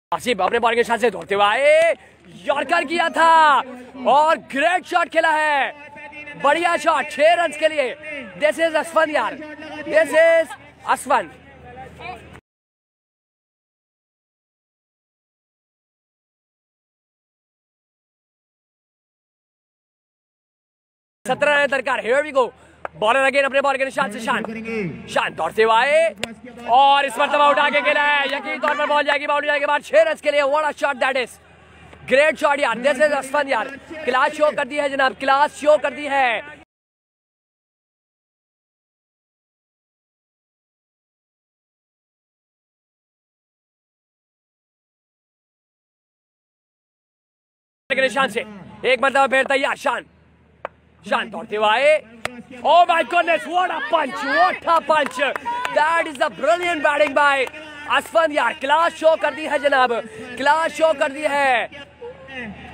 आसिफ अपने बॉल के साथ से दौड़ते हुए आए, यॉर्कर किया था और ग्रेट शॉट खेला है, बढ़िया शॉट, 6 रन के लिए। दिस इज असफन यार, दिस इज असफन। सत्रह रन दरकार। Here we go, bowler again अपने बॉल के निशान से शान दौड़ते हुए आए और इस मरतबा उठा के खेला है, यकीन तौर पर बॉल जाएगी बाउंड्री के बाद 6 रन के लिए। What a shot that is, great shot यार, दिस इज असफन यार, क्लास शो कर दी है जनाब, क्लास शो कर दी है। निशान से एक मरतबा फिर तैयार, शान दौड़ते हुए आए। Oh my goodness, what a punch, what a punch, that is a brilliant batting by असफन यार, क्लास शो कर दी है जनाब, क्लास शो कर दी है।